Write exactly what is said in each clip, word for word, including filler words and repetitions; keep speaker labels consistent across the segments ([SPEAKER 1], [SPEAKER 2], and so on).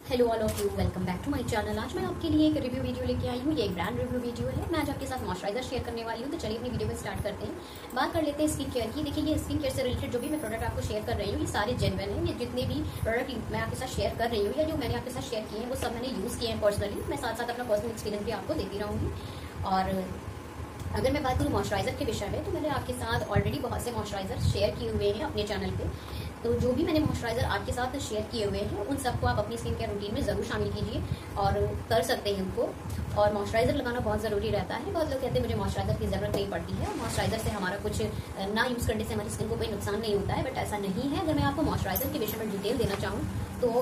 [SPEAKER 1] Hello all of you, welcome back to my channel. आज मैं आपके लिए एक रिव्यू वीडियो लेके आई हूँ। ये एक ब्रांड रिव्यू वीडियो है। मैं आज आपके साथ मॉइस्चराइजर शेयर करने वाली हूँ। तो चलिए अपनी वीडियो को स्टार्ट करते हैं। बात कर लेते हैं स्किन केयर की। देखिए, ये स्किन केयर से रिलेटेड जो भी मैं प्रोडक्ट आपको शेयर कर रही हूँ, ये सारे जेन्युइन हैं। ये जितने भी प्रोडक्ट मैं आपके साथ शेयर कर रही हूँ या जो मैंने आपके साथ शेयर किए हैं, वो सब मैंने यूज़ किए हैं पर्सनली। मैं साथ साथ अपना पर्सनल एक्सपीरियंस भी आपको देती रहूँगी। और अगर मैं बात करूँ मॉइस्चराइजर के विषय में, तो मैंने आपके साथ ऑलरेडी बहुत से मॉइस्चराइजर शेयर किए हुए हैं अपने चैनल पे। तो जो भी मैंने मॉइस्चराइजर आपके साथ शेयर किए हुए हैं, उन सबको आप अपनी स्किन केयर रूटीन में ज़रूर शामिल कीजिए और कर सकते हैं उनको। और मॉइस्चराइजर लगाना बहुत ज़रूरी रहता है। बहुत लोग कहते हैं मुझे मॉइस्चराइजर की ज़रूरत नहीं पड़ती है, और मॉइस्चराइजर से हमारा कुछ ना यूज़ करने से हमारी स्किन को कोई नुकसान नहीं होता है, बट ऐसा नहीं है। अगर मैं आपको मॉइस्चराइजर के विषय में डिटेल देना चाहूँ तो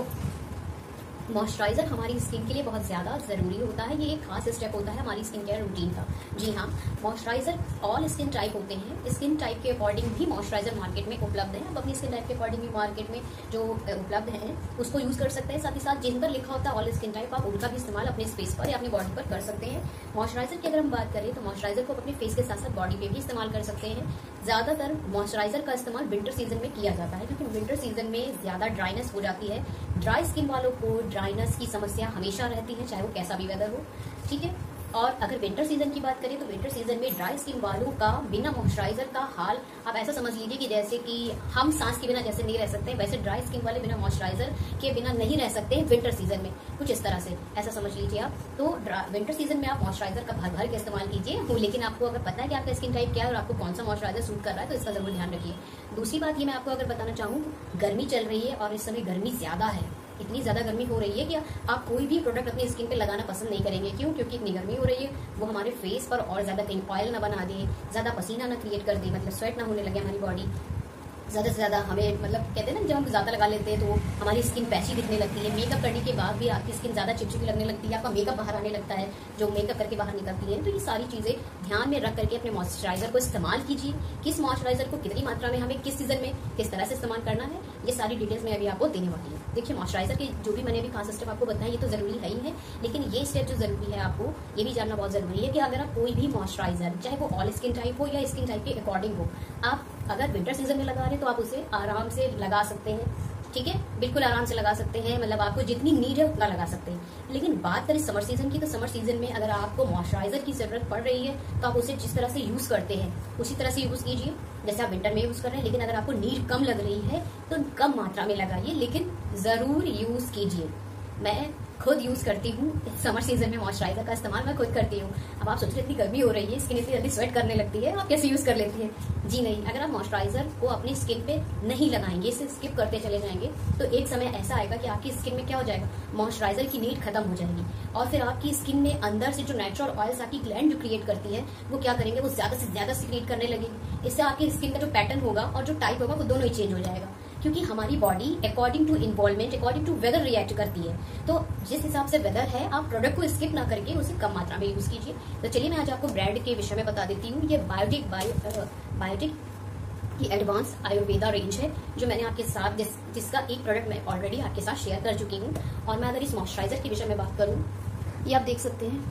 [SPEAKER 1] मॉइस्चराइजर हमारी स्किन के लिए बहुत ज़्यादा ज़रूरी होता है। ये एक खास स्टेप होता है हमारी स्किन केयर रूटीन का। जी हाँ, मॉइस्चराइजर ऑल स्किन टाइप होते हैं। स्किन टाइप के अकॉर्डिंग भी मॉइस्चराइजर मार्केट में उपलब्ध है। आप अपनी स्किन टाइप के अकॉर्डिंग भी मार्केट में जो उपलब्ध है उसको यूज़ कर सकते हैं। साथ ही साथ जिन पर लिखा होता है ऑल स्किन टाइप, आप उनका भी इस्तेमाल अपने फेस पर या अपनी बॉडी पर कर सकते हैं। मॉइस्चराइजर की अगर हम बात करें तो मॉइस्चराइजर को अपने फेस के साथ साथ बॉडी पे भी इस्तेमाल कर सकते हैं। ज़्यादातर मॉइस्चराइजर का इस्तेमाल विंटर सीजन में किया जाता है, क्योंकि विंटर सीजन में ज़्यादा ड्राइनेस हो जाती है। ड्राई स्किन वालों को ड्राइनेस की समस्या हमेशा रहती है, चाहे वो कैसा भी वेदर हो। ठीक है। और अगर विंटर सीजन की बात करें तो विंटर सीजन में ड्राई स्किन वालों का बिना मॉइस्चराइजर का हाल आप ऐसा समझ लीजिए कि जैसे कि हम सांस के बिना जैसे नहीं रह सकते, वैसे ड्राई स्किन वाले बिना मॉइस्चराइजर के बिना नहीं रह सकते विंटर सीजन में। कुछ इस तरह से ऐसा समझ लीजिए आप। तो विंटर सीजन में आप मॉइस्चराइजर का भर भर के इस्तेमाल कीजिए। लेकिन आपको अगर पता है कि आपका स्किन टाइप क्या है और आपको कौन सा मॉइस्चराइजर सूट कर रहा है, तो इसका जरूर ध्यान रखिए। दूसरी बात ये मैं आपको अगर बताना चाहूँ, गर्मी चल रही है और इस समय गर्मी ज्यादा है। इतनी ज़्यादा गर्मी हो रही है कि आप कोई भी प्रोडक्ट अपनी स्किन पे लगाना पसंद नहीं करेंगे। क्यों? क्योंकि इतनी गर्मी हो रही है, वो हमारे फेस पर और ज़्यादा कहीं ऑयल ना बना दे, ज़्यादा पसीना ना क्रिएट कर दे, मतलब स्वेट ना होने लगे हमारी बॉडी। ज़्यादा से ज़्यादा हमें मतलब कहते हैं ना, जब हम ज़्यादा लगा लेते हैं तो हमारी स्किन पैची दिखने लगती है। मेकअप करने के बाद भी आपकी स्किन ज़्यादा चिपचिपी लगने लगती है, आपका मेकअप बाहर आने लगता है जो मेकअप करके बाहर निकलती है। तो ये सारी चीज़ें ध्यान में रख करके अपने मॉइस्चराइजर को इस्तेमाल कीजिए। किस मॉइस्चराइजर को कितनी मात्रा में हमें किस सीजन में किस तरह से इस्तेमाल करना है, ये सारी डिटेल्स मैं अभी आपको देने वाली हूँ। देखिए, मॉइस्चराइजर के जो भी मैंने अभी खास स्टेप आपको बताया, ये तो ज़रूरी है ही है, लेकिन ये स्टेप जो ज़रूरी है आपको ये भी जानना बहुत ज़रूरी है कि अगर आप कोई भी मॉइस्चराइजर, चाहे वो ऑल स्किन टाइप हो या स्किन टाइप के अकॉर्डिंग हो, आप अगर विंटर सीजन में लगा रहे हैं तो आप उसे आराम से लगा सकते हैं। ठीक है, बिल्कुल आराम से लगा सकते हैं, मतलब आपको जितनी नीड है उतना लगा सकते हैं। लेकिन बात करें समर सीजन की, तो समर सीजन में अगर आपको मॉइस्चराइजर की जरूरत पड़ रही है तो आप उसे जिस तरह से यूज करते हैं उसी तरह से यूज कीजिए जैसे आप विंटर में यूज कर रहे हैं। लेकिन अगर आपको नीड कम लग रही है तो कम मात्रा में लगाइए, लेकिन जरूर यूज कीजिए। मैं खुद यूज करती हूँ समर सीजन में मॉइस्चराइजर का इस्तेमाल मैं खुद करती हूँ। अब आप सोच रहे इतनी गर्मी हो रही है, स्किन इतनी जल्दी स्वेट करने लगती है, आप कैसे यूज कर लेती है? जी नहीं, अगर आप मॉइस्चराइजर को अपनी स्किन पे नहीं लगाएंगे, इसे स्किप करते चले जाएंगे, तो एक समय ऐसा आएगा कि आपकी स्किन में क्या हो जाएगा, मॉइस्चराइजर की नीड खत्म हो जाएगी। और फिर आपकी स्किन में अंदर से जो नेचुरल ऑयल्स आपकी ग्लैंड जो क्रिएट करती है, वो क्या करेंगे, वो ज्यादा से ज्यादा सीक्रेट करने लगेगी। इससे आपकी स्किन का जो पैटर्न होगा और जो टाइप होगा वो दोनों ही चेंज हो जाएगा, क्योंकि हमारी body according to involvement, according to weather react करती है। तो जिस हिसाब से वेदर है, आप प्रोडक्ट को स्किप ना करके उसे कम मात्रा में यूज कीजिए। तो चलिए मैं आज आपको ब्रांड के विषय में बता देती हूँ। ये बायोटिक बायो बायोटिक की एडवांस आयुर्वेदा रेंज है, जो मैंने आपके साथ जिस, जिसका एक प्रोडक्ट मैं ऑलरेडी आपके साथ शेयर कर चुकी हूँ। और मैं अगर इस मॉइस्चराइजर के विषय में बात करूँ, ये आप देख सकते हैं।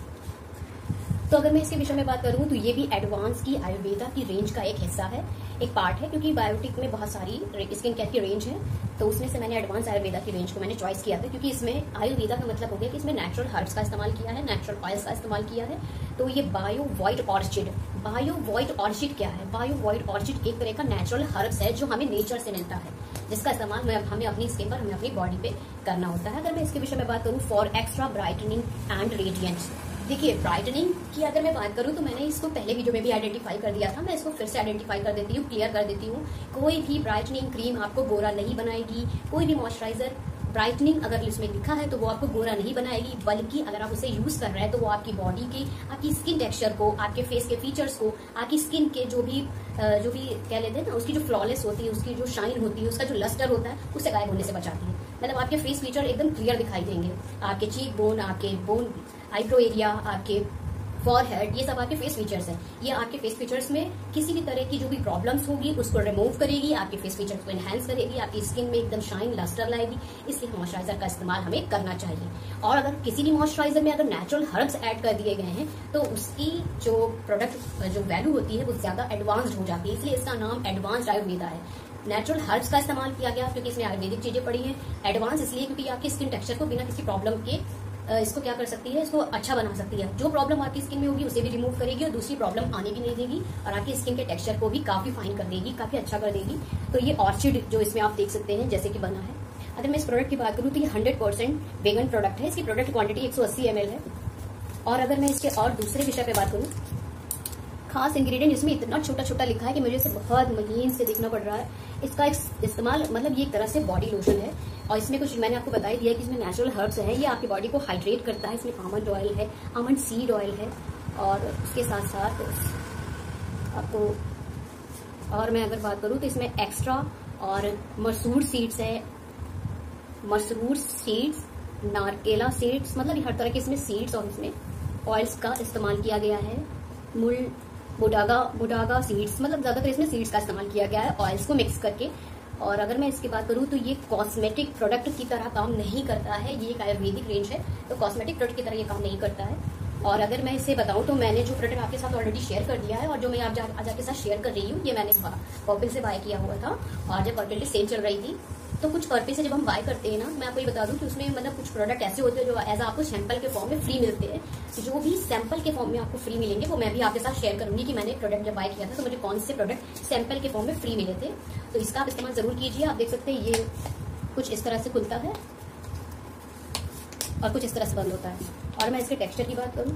[SPEAKER 1] तो अगर मैं इसके विषय में बात करूं तो ये भी एडवांस की आयुर्वेदा की रेंज का एक हिस्सा है, एक पार्ट है, क्योंकि बायोटिक में बहुत सारी स्किन केयर की रेंज है। तो उसमें से मैंने एडवांस आयुर्वेदा की रेंज को मैंने चॉइस किया था, क्योंकि इसमें आयुर्वेदा का मतलब हो गया कि इसमें नेचुरल हर्ब्स का इस्तेमाल किया है, नेचुरल ऑयल्स का इस्तेमाल किया है। तो ये bio white orchid, bio white orchid क्या है? बायो व्हाइट ऑर्चिड एक तरह का नेचुरल हर्ब्स है जो हमें नेचर से मिलता है, जिसका इस्तेमाल हमें अपनी स्किन पर, हमें अपनी बॉडी पे करना होता है। अगर मैं इसके विषय में बात करूँ, for extra brightening and radiance. देखिए, ब्राइटनिंग की अगर मैं बात करूं तो मैंने इसको पहले वीडियो में भी आइडेंटिफाई कर दिया था, मैं इसको फिर से आइडेंटिफाई कर देती हूँ, क्लियर कर देती हूँ। कोई भी ब्राइटनिंग क्रीम आपको गोरा नहीं बनाएगी। कोई भी मॉइस्चराइजर ब्राइटनिंग अगर इसमें लिखा है तो वो आपको गोरा नहीं बनाएगी, बल्कि अगर आप उसे यूज कर रहे हैं तो वो आपकी बॉडी की, आपकी स्किन टेक्सचर को, आपके फेस के फीचर्स को, आपकी स्किन के जो भी जो भी कह लेते हैं ना, उसकी जो फ्लॉलेस होती है, उसकी जो शाइन होती है, उसका जो लस्टर होता है, उससे गायब होने से बचाती है। मतलब आपके फेस फीचर एकदम क्लियर दिखाई देंगे, आपके चीक बोन, आपके बोन, आईब्रो एरिया, आपके फॉरहेड, ये सब आपके फेस फीचर्स हैं। ये आपके फेस फीचर्स में किसी भी तरह की जो भी प्रॉब्लम्स होगी उसको रिमूव करेगी, आपके फेस फीचर्स को एनहांस करेगी, आपकी स्किन में एकदम शाइन लस्टर लाएगी। इसलिए मॉइस्चराइजर का इस्तेमाल हमें करना चाहिए। और अगर किसी भी मॉइस्चराइजर में अगर नेचुरल हर्ब्स ऐड कर दिए गए हैं तो उसकी जो प्रोडक्ट जो वैल्यू होती है वो ज्यादा एडवांस्ड हो जाती है, इसलिए इसका नाम एडवांस्ड आयुर्वेदा है। नेचुरल हर्ब्स का इस्तेमाल किया गया क्योंकि इसमें आयुर्वेदिक चीजें पड़ी हैं। एडवांस इसलिए क्योंकि आपकी स्किन टेक्सचर को बिना किसी प्रॉब्लम के इसको क्या कर सकती है, इसको अच्छा बना सकती है। जो प्रॉब्लम आपकी स्किन में होगी उसे भी रिमूव करेगी और दूसरी प्रॉब्लम आने भी नहीं देगी और आपकी स्किन के टेक्सचर को भी काफी फाइन कर देगी, काफी अच्छा कर देगी। तो ये ऑर्चिड जो इसमें आप देख सकते हैं जैसे कि बना है। अगर मैं इस प्रोडक्ट की बात करूँ तो ये हंड्रेड परसेंट वेगन प्रोडक्ट है। इसकी प्रोडक्ट क्वांटिटी एक सौ अस्सी एम एल है। और अगर मैं इसके और दूसरे विषय पे बात करूँ, खास इंग्रेडिएंट इसमें इतना छोटा छोटा लिखा है कि मुझे इसे बहुत महीन से देखना पड़ रहा है। इसका इस्तेमाल मतलब ये एक तरह से बॉडी लोशन है और इसमें कुछ मैंने आपको बता ही दिया कि इसमें नेचुरल हर्ब्स है। ये आपकी बॉडी को हाइड्रेट करता है। इसमें आमंड ऑयल है, आमंड सीड ऑयल है और उसके साथ साथ आपको और मैं अगर बात करूँ तो इसमें एक्स्ट्रा और मसूर सीड्स है, मसूर सीड्स, नारकेला सीड्स, मतलब हर तरह के इसमें सीड्स और इसमें ऑयल्स का इस्तेमाल किया गया है। मुल बुडागा बुडागा सीड्स, मतलब ज्यादातर इसमें सीड्स का इस्तेमाल किया गया है ऑयल्स को मिक्स करके। और अगर मैं इसकी बात करूं तो ये कॉस्मेटिक प्रोडक्ट की तरह काम नहीं करता है। ये एक आयुर्वेदिक रेंज है तो कॉस्मेटिक प्रोडक्ट की तरह ये काम नहीं करता है। और अगर मैं इसे बताऊं तो मैंने जो प्रोडक्ट आपके साथ ऑलरेडी शेयर कर दिया है और जो मैं आप आज आपके साथ शेयर कर रही हूँ, ये मैंने पर्पल से बाय किया हुआ था और जब पर्पल की सेल चल रही थी तो कुछ पर्पल से जब हम बाय करते हैं ना, मैं आपको ये बता दूं कि उसमें मतलब कुछ प्रोडक्ट ऐसे होते हैं जो एज आपको सैंपल के फॉर्म में फ्री मिलते हैं। जो भी सैंपल के फॉर्म में आपको फ्री मिलेंगे वो मैं भी आपके साथ शेयर करूंगी कि मैंने प्रोडक्ट जब बाय किया था तो मुझे कौन से प्रोडक्ट सैंपल के फॉर्म में फ्री मिले थे। तो इसका आप इस्तेमाल जरूर कीजिए। आप देख सकते हैं ये कुछ इस तरह से खुलता है और कुछ इस तरह से बंद होता है। और मैं इसके टेक्सचर की बात करूं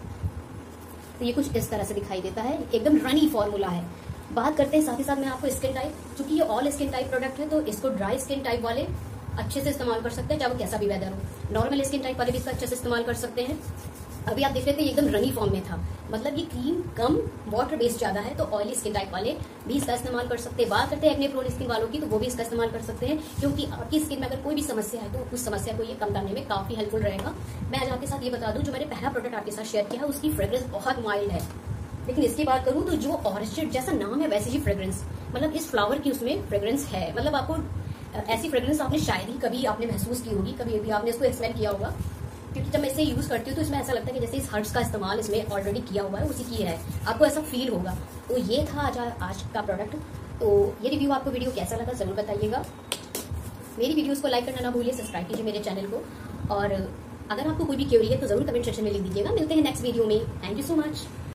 [SPEAKER 1] तो ये कुछ इस तरह से दिखाई देता है, एकदम रनी फॉर्मूला है। बात करते हैं साथ ही साथ मैं आपको स्किन टाइप, क्योंकि ये ऑल स्किन टाइप प्रोडक्ट है तो इसको ड्राई स्किन टाइप वाले अच्छे से इस्तेमाल कर सकते हैं, चाहे वो कैसा भी वेदर हो। नॉर्मल स्किन टाइप वाले भी इसका अच्छे से इस्तेमाल कर सकते हैं। अभी आप देख रहे थे एकदम रनी फॉर्म में था, मतलब ये क्रीम कम वाटर बेस्ड ज्यादा है तो ऑयली स्किन टाइप वाले भी इसका इस्तेमाल कर सकते हैं। बात करते हैं एक्ने प्रोन स्किन वालों की तो वो भी इसका इस्तेमाल कर सकते हैं, क्योंकि आपकी स्किन में अगर कोई भी समस्या है तो उस समस्या को ये कम करने में काफी हेल्पफुल रहेगा। मैं आज आपके साथ ये बता दूं, जो मैंने पहला प्रोडक्ट आपके साथ शेयर किया है उसकी फ्रेग्रेंस बहुत माइल्ड है, लेकिन इसकी बात करूं तो जो ऑर्चिड जैसा नाम है वैसे ही फ्रेग्रेंस, मतलब इस फ्लावर की उसमें फ्रेग्रेंस है। मतलब आपको ऐसी फ्रेग्रेंस आपने शायद ही कभी आपने महसूस की होगी, कभी भी आपने इसको एक्सपेल किया होगा, क्योंकि जब मैं इसे यूज करती हूँ तो इसमें ऐसा लगता है कि जैसे इस हर्ब्स का इस्तेमाल इसमें ऑलरेडी किया हुआ है, उसी की है, आपको ऐसा फील होगा। तो ये था आज आज का प्रोडक्ट। तो ये रिव्यू आपको वीडियो कैसा लगा जरूर बताइएगा। मेरी वीडियोस को लाइक करना ना भूलिए, सब्सक्राइब कीजिए मेरे चैनल को और अगर आपको कोई भी क्वेरी है तो जरूर कमेंट सेक्शन में लिख दीजिएगा। मिलते हैं नेक्स्ट वीडियो में। Thank you so much.